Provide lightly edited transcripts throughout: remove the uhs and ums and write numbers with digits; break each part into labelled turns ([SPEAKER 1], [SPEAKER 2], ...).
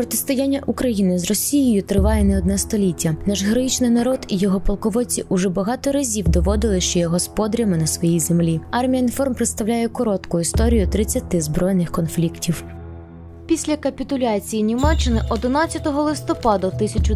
[SPEAKER 1] Протистояння України з Росією триває не одне століття. Наш героїчний народ і його полководці уже багато разів доводили, що є господарями на своїй землі. Армія Інформ представляє коротку історію 30 збройних конфліктів. Після капітуляції Німеччини 11 листопада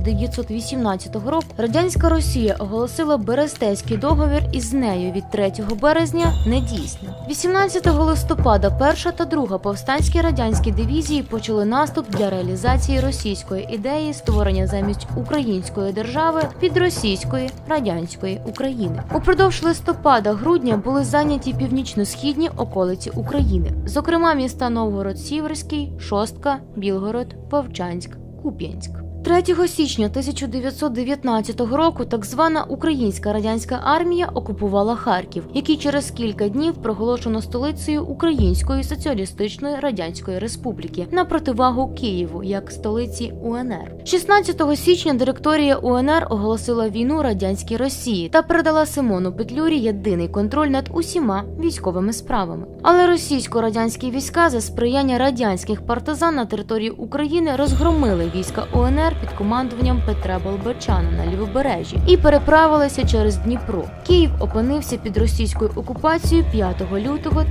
[SPEAKER 1] 1918 року радянська Росія оголосила Берестейський договір із нею від 3 березня недійсним. 18 листопада перша та друга повстанські радянські дивізії почали наступ для реалізації російської ідеї створення замість української держави під російської радянської України. Упродовж листопада-грудня були зайняті північно-східні околиці України, зокрема міста Новгород-Сіверський, Шостка, Білгород, Вовчанськ, Куп'янськ. 3 січня 1919 року так звана Українська радянська армія окупувала Харків, який через кілька днів проголошено столицею Української соціалістичної радянської республіки на противагу Києву як столиці УНР. 16 січня директорія УНР оголосила війну радянській Росії та передала Симону Петлюрі єдиний контроль над усіма військовими справами. Але російсько-радянські війська за сприяння радянських партизан на території України розгромили війська УНР під командуванням Петра Болбочана на Лівобережжі і переправилися через Дніпро. Київ опинився під російською окупацією 5 лютого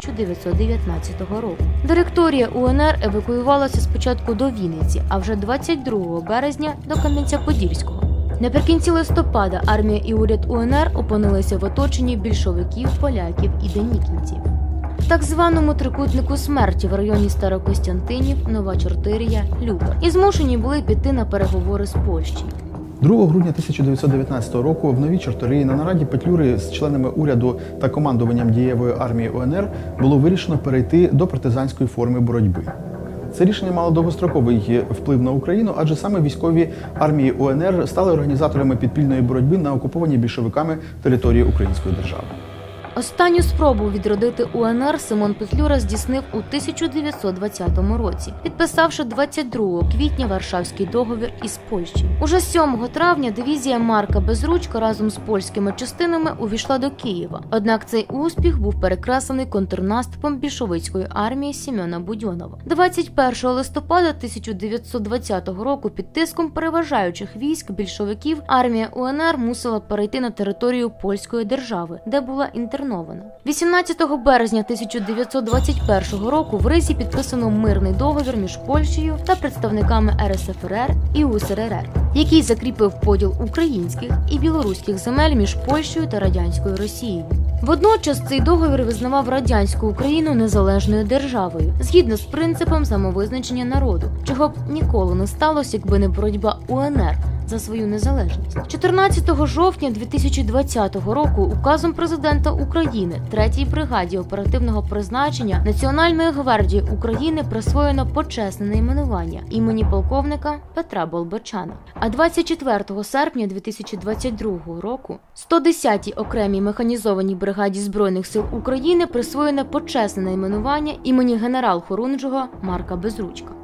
[SPEAKER 1] 1919 року. Директорія УНР евакуювалася спочатку до Вінниці, а вже 22 березня до Кам'янця-Подільського. Наприкінці листопада армія і уряд УНР опинилися в оточенні більшовиків, поляків і денікінців. В так званому трикутнику смерті в районі Старокостянтинів, Нова Чортирія, Любар. І змушені були піти на переговори з Польщею.
[SPEAKER 2] 2 грудня 1919 року в Новій Чорториї на нараді Петлюри з членами уряду та командуванням дієвої армії УНР було вирішено перейти до партизанської форми боротьби. Це рішення мало довгостроковий вплив на Україну, адже саме військові армії УНР стали організаторами підпільної боротьби на окупованій більшовиками території Української держави.
[SPEAKER 1] Останню спробу відродити УНР Симон Петлюра здійснив у 1920 році, підписавши 22 квітня Варшавський договір із Польщею. Уже 7 травня дивізія Марка Безручка разом з польськими частинами увійшла до Києва. Однак цей успіх був перекреслений контрнаступом більшовицької армії Семена Будьонова. 21 листопада 1920 року під тиском переважаючих військ більшовиків армія УНР мусила перейти на територію польської держави, де була інтернована. 18 березня 1921 року в Ризі підписано мирний договір між Польщею та представниками РСФРР і УСРР, який закріпив поділ українських і білоруських земель між Польщею та радянською Росією. Водночас цей договір визнавав радянську Україну незалежною державою, згідно з принципом самовизначення народу, чого б ніколи не сталося, якби не боротьба УНР за свою незалежність. 14 жовтня 2020 року указом президента України 3-й бригаді оперативного призначення Національної гвардії України присвоєно почесне найменування імені полковника Петра Болбочана. А 24 серпня 2022 року 110-й окремій механізованій бригаді Збройних сил України присвоєно почесне найменування імені генерал-хорунжого Марка Безручка.